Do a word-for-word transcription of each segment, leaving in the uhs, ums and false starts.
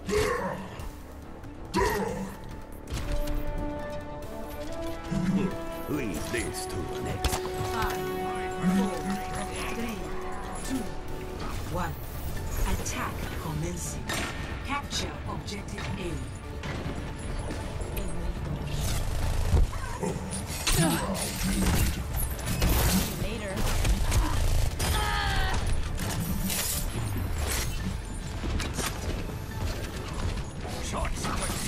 Leave this to the next. Five, four, three, two, one. Attack commencing. Capture objective A. Later. Shots of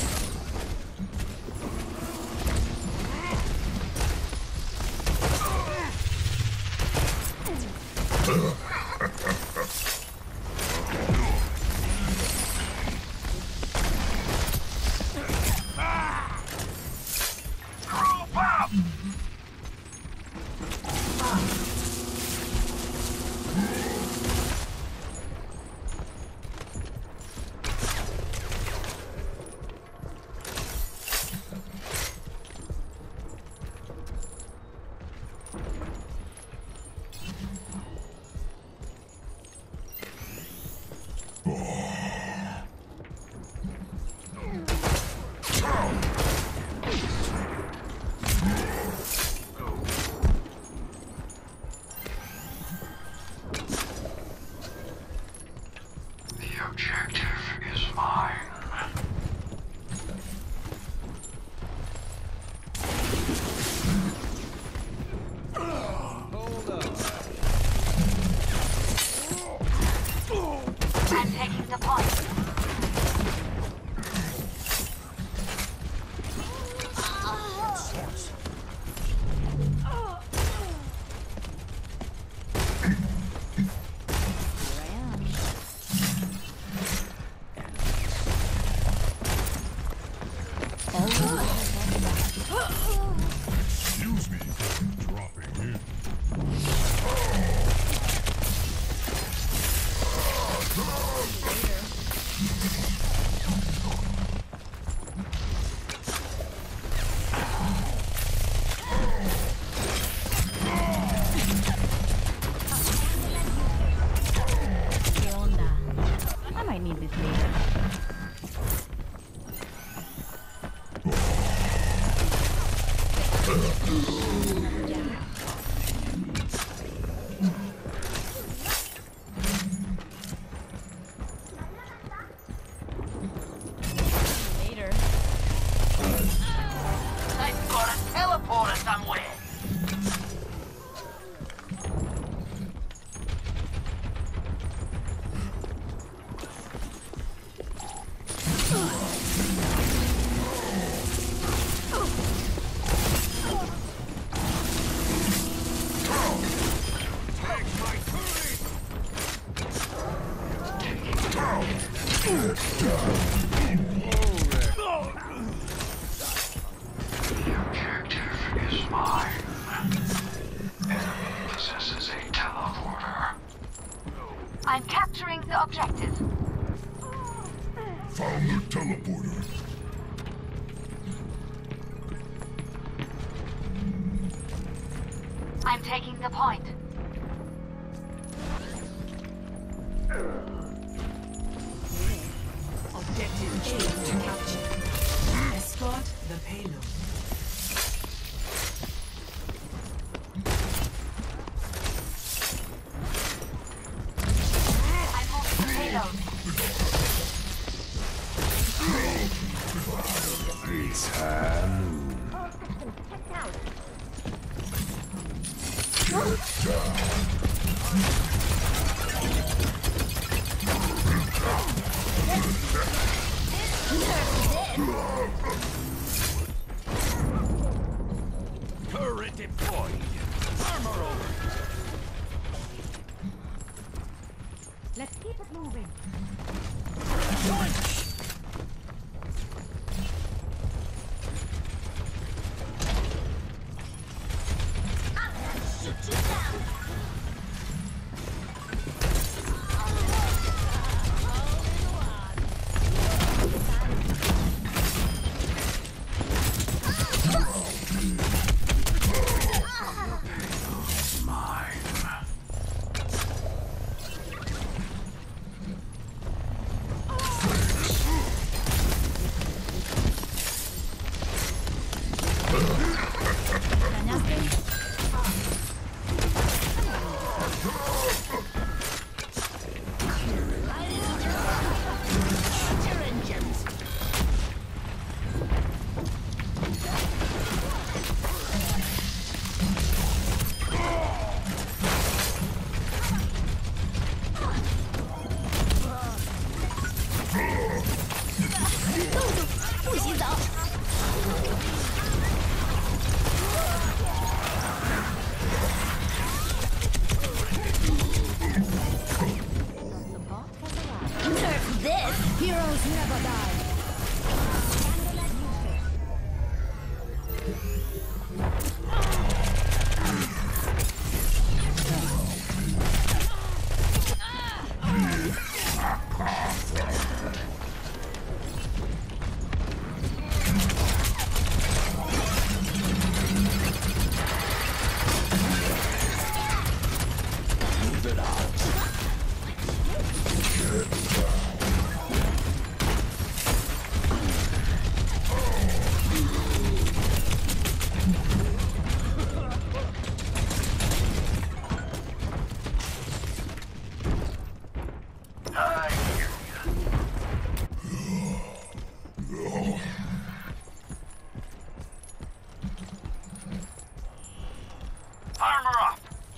Excuse me for dropping in. ¿Qué onda? I might need this later. Later. They've got a teleporter somewhere. I'm capturing the objective. Found the teleporter. I'm taking the point. Objective A to capture. Escort the payload. I'm moving the payload. It's Hamu. Turret deployed. Armor over. Let's keep it moving. Heroes never die. Armor up!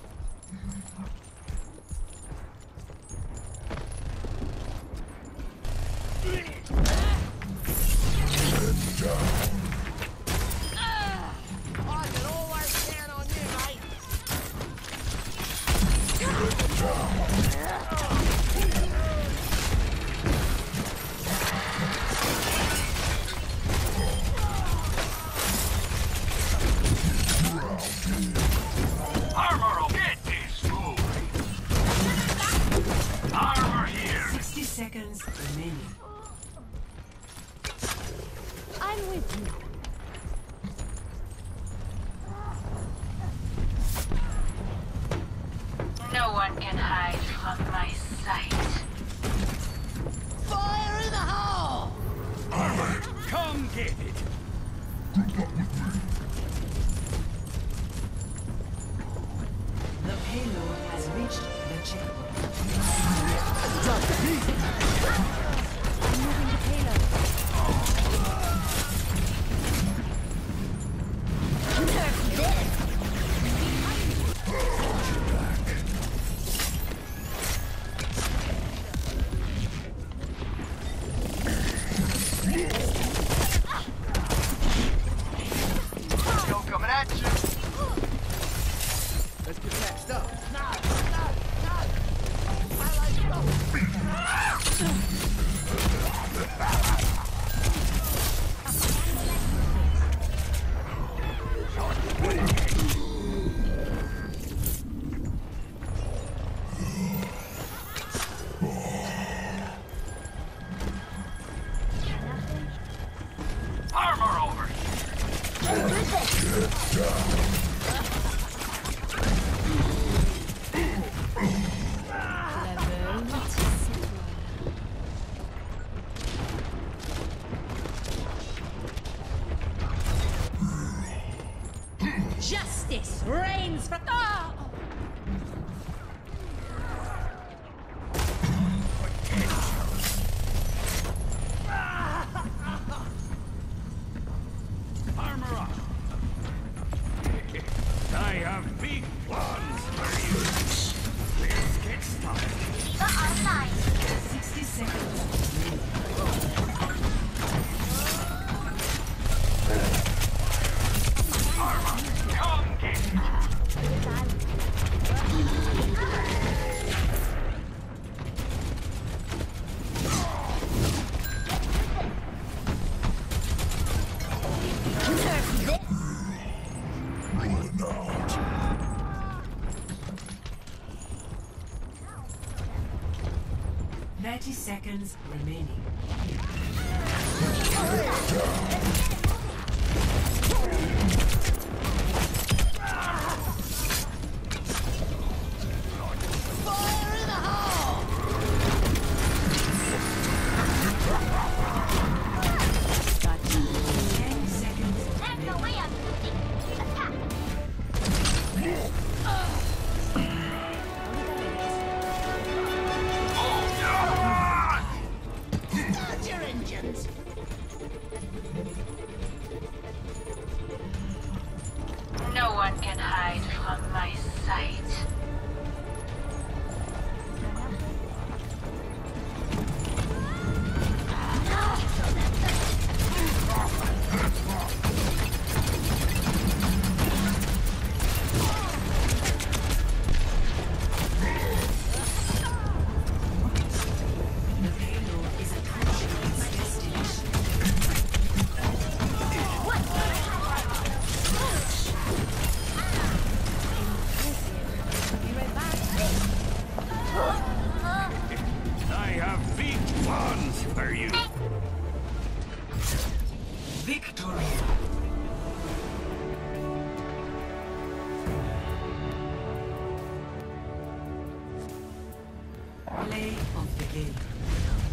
Armor up! Get this fool! Armor here! sixty seconds remaining. I'm with you. No one can hide from my sight. Fire in the hole! Come get it! The payload has reached the checkpoint. I'm moving the payload. Still coming at you! Let's get next up. Armor over! Justice reigns for all. Armor up! I have big plans for you. Let's get started. sixty seconds remaining. Come get it! thirty seconds remaining. ten seconds No one can hide Play of the game.